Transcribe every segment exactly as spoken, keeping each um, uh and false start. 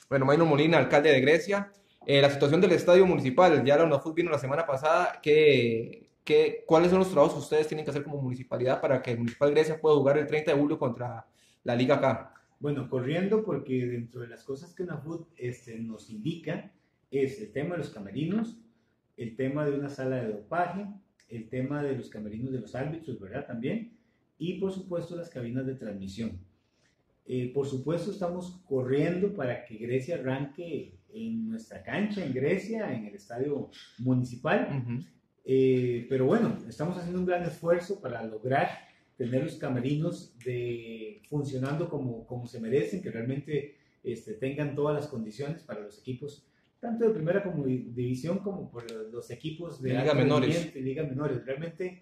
Bueno, Maynor Molina, alcalde de Grecia. Eh, la situación del estadio municipal, ya la UNAFUT vino la semana pasada. ¿Qué, qué, cuáles son los trabajos que ustedes tienen que hacer como municipalidad para que el Municipal Grecia pueda jugar el treinta de julio contra la Liga acá? Bueno, corriendo porque dentro de las cosas que UNAFUT este, nos indica es el tema de los camerinos, el tema de una sala de dopaje, el tema de los camerinos de los árbitros, ¿verdad? También, y por supuesto las cabinas de transmisión. Eh, por supuesto estamos corriendo para que Grecia arranque en nuestra cancha, en Grecia, en el estadio municipal. Ujú. Eh, pero bueno, estamos haciendo un gran esfuerzo para lograr tener los camerinos de, funcionando como, como se merecen, que realmente este, tengan todas las condiciones para los equipos, tanto de primera como de división, como por los, los equipos de, De ligas alto menores. rendimiento y ligas menores. Realmente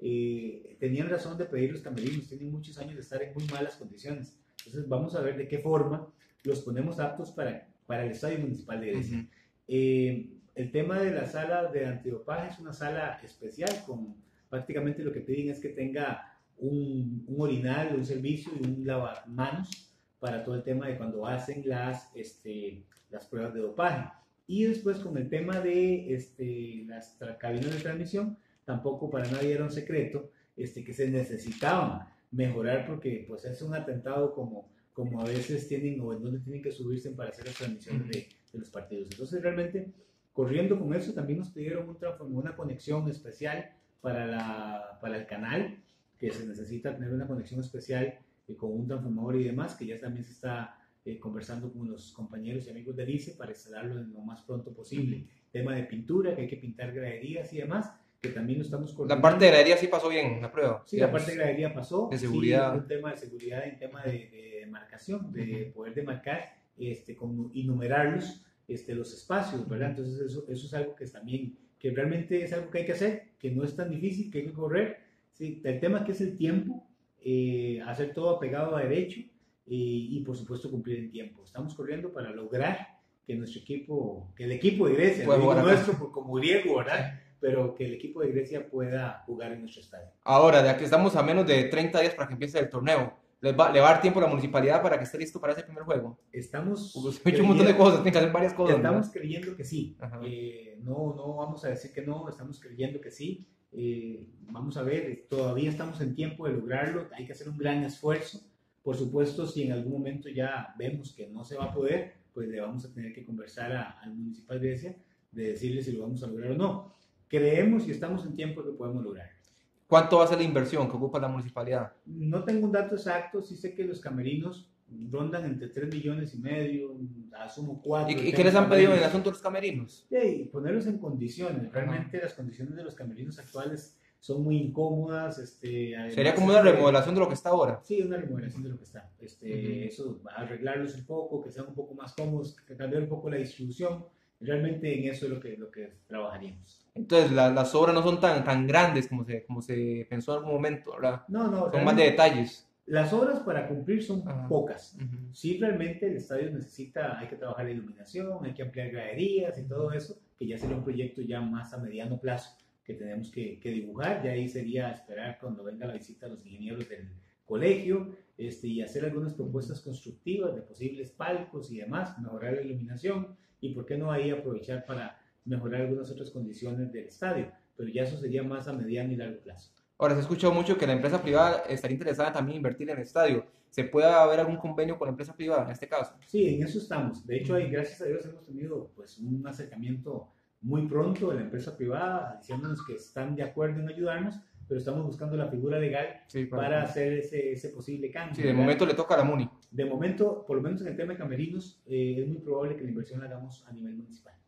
eh, tenían razón de pedir los camerinos, tienen muchos años de estar en muy malas condiciones. Entonces vamos a ver de qué forma los ponemos aptos para, para el Estadio Municipal de Grecia. Ujú. Eh, el tema de la sala de antidopaje es una sala especial, con prácticamente lo que piden es que tenga un, un orinal, un servicio y un lavamanos para todo el tema de cuando hacen las, este, las pruebas de dopaje. Y después con el tema de este, las cabinas de transmisión, tampoco para nadie era un secreto este, que se necesitaban mejorar porque pues es un atentado como, como a veces tienen o en donde tienen que subirse para hacer las transmisiones de, de los partidos. Entonces realmente corriendo con eso también nos pidieron un una conexión especial para, la, para el canal, que se necesita tener una conexión especial eh, con un transformador y demás, que ya también se está eh, conversando con los compañeros y amigos del I C E para instalarlo lo más pronto posible. Uh-huh. Tema de pintura, que hay que pintar graderías y demás, que también lo estamos La coordinando. parte de gradería sí pasó bien, la prueba. Sí, digamos, la parte de gradería pasó. De seguridad. Sí, un tema de seguridad en tema de, de demarcación, de uh-huh. poder demarcar este, con, y numerarlos este, los espacios, ¿verdad? Entonces eso, eso es algo que también, que realmente es algo que hay que hacer, que no es tan difícil, que hay que correr. Sí, el tema que es el tiempo, eh, hacer todo apegado a derecho eh, y por supuesto cumplir en tiempo. Estamos corriendo para lograr que nuestro equipo, que el equipo de Grecia, no digo nuestro como griego, ¿verdad? Pero que el equipo de Grecia pueda jugar en nuestro estadio. Ahora, ya que estamos a menos de treinta días para que empiece el torneo, ¿les va, ¿le va a dar tiempo a la municipalidad para que esté listo para ese primer juego? Estamos he hecho un montón de cosas, tienen que hacer varias cosas. Estamos ¿no? creyendo que sí. Eh, no, no vamos a decir que no, estamos creyendo que sí. Eh, vamos a ver, todavía estamos en tiempo de lograrlo, hay que hacer un gran esfuerzo. Por supuesto, si en algún momento ya vemos que no se va a poder, pues le vamos a tener que conversar a, al Municipal de Grecia de decirle si lo vamos a lograr o no. Creemos y estamos en tiempo que podemos lograr. ¿Cuánto va a ser la inversión que ocupa la municipalidad? No tengo un dato exacto, sí sé que los camerinos rondan entre tres millones y medio, asumo cuatro. ¿Y, y qué les han pedido en el asunto de los camerinos? Sí, ponerlos en condiciones. Realmente uh-huh. las condiciones de los camerinos actuales son muy incómodas. Este, además, ¿sería como una remodelación de lo que está ahora? Sí, una remodelación de lo que está. Este, uh-huh. Eso, arreglarlos un poco, que sean un poco más cómodos, que cambiar un poco la distribución. Realmente en eso es lo que, lo que trabajaríamos. Entonces, la, las obras no son tan, tan grandes como se, como se pensó en algún momento, ¿verdad? No, no. Son más de detalles. Las obras para cumplir son uh-huh. pocas. Uh-huh. Sí, realmente el estadio necesita, hay que trabajar la iluminación, hay que ampliar graderías y todo eso, que ya sería un proyecto ya más a mediano plazo que tenemos que, que dibujar. Ya ahí sería esperar cuando venga la visita a los ingenieros del colegio este, y hacer algunas propuestas constructivas de posibles palcos y demás, mejorar la iluminación y por qué no ahí aprovechar para mejorar algunas otras condiciones del estadio. Pero ya eso sería más a mediano y largo plazo. Ahora, se ha escuchado mucho que la empresa privada estaría interesada también en invertir en el estadio. ¿Se puede haber algún convenio con la empresa privada en este caso? Sí, en eso estamos. De hecho, ahí, gracias a Dios, hemos tenido pues, un acercamiento muy pronto de la empresa privada, diciéndonos que están de acuerdo en ayudarnos, pero estamos buscando la figura legal sí, para, para hacer ese, ese posible cambio. Sí, de ¿verdad? Momento le toca a la MUNI. De momento, por lo menos en el tema de camerinos, eh, es muy probable que la inversión la hagamos a nivel municipal.